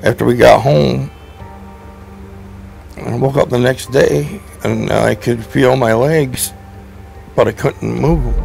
after we got home, I woke up the next day and I could feel my legs, but I couldn't move them.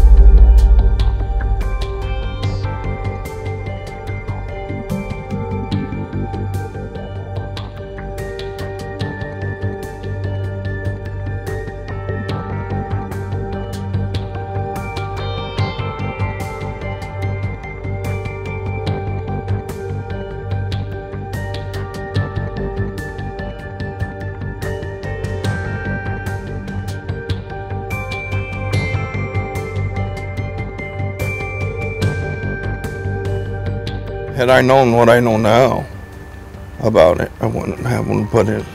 Had I known what I know now about it, I wouldn't have one put in.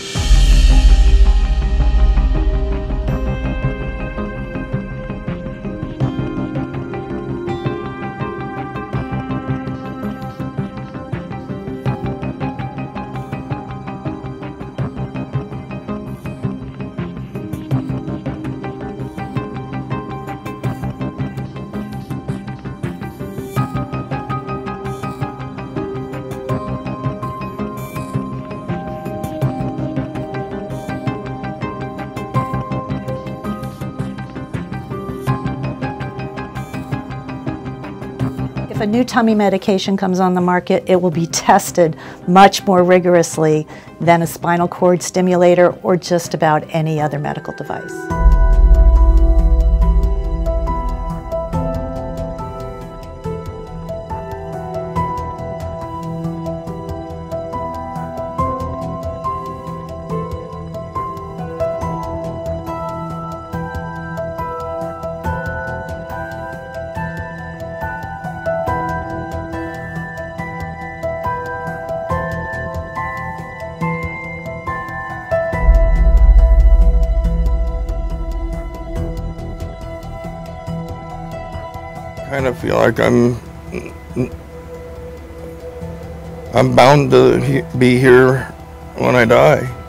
If a new tummy medication comes on the market, it will be tested much more rigorously than a spinal cord stimulator or just about any other medical device. I kind of feel like I'm bound to be here when I die.